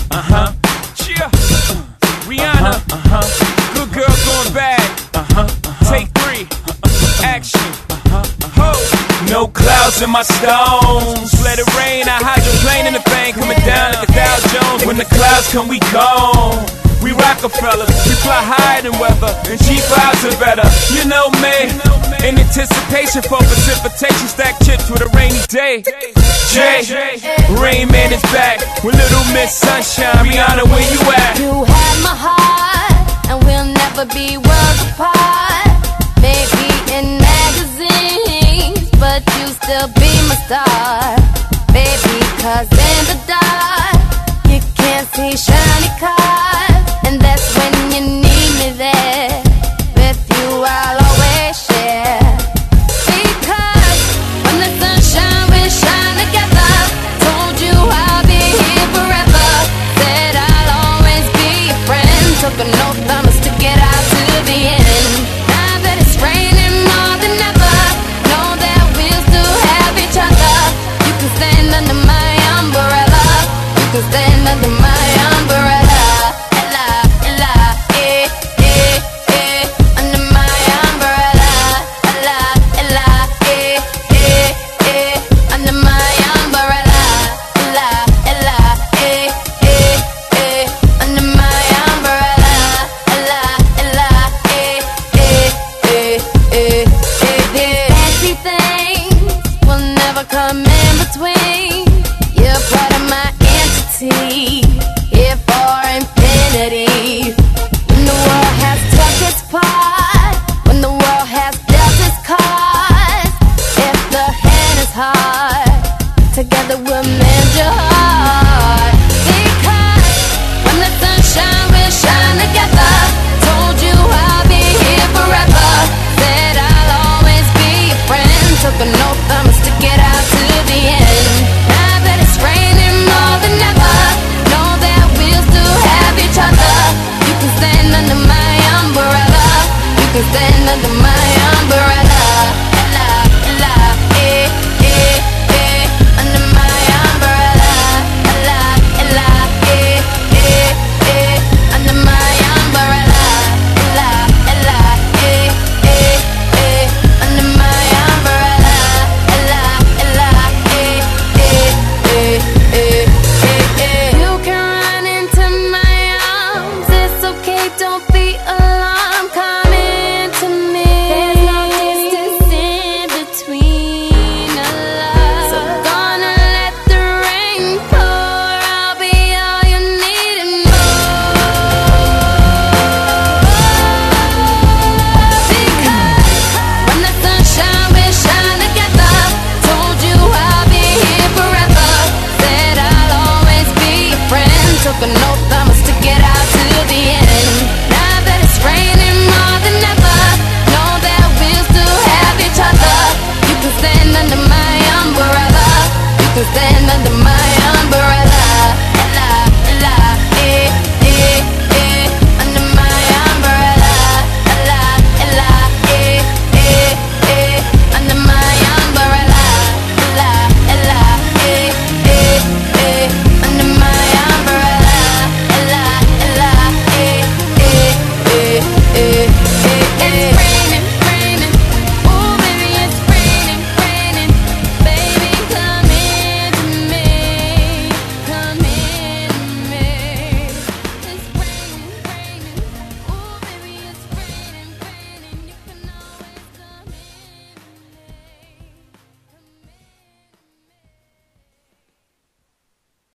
Yeah. Rihanna. Good girl going bad. Take 3. Action. Ho. No clouds in my stones. Let it rain. I hydroplane in the bank. Coming down like a Dow Jones. When the clouds come, we gone. We Rockefellers, we fly higher than weather, and G5s are better. You know me, in anticipation for precipitation, stack chips with a rainy day. Jay, Rain Man is back with Little Miss Sunshine. Rihanna, where you at? You had my heart, and we'll never be worlds apart. Maybe in magazines, but you still be my star. Baby, 'cause in the dark, you can't see shiny cars. And that's when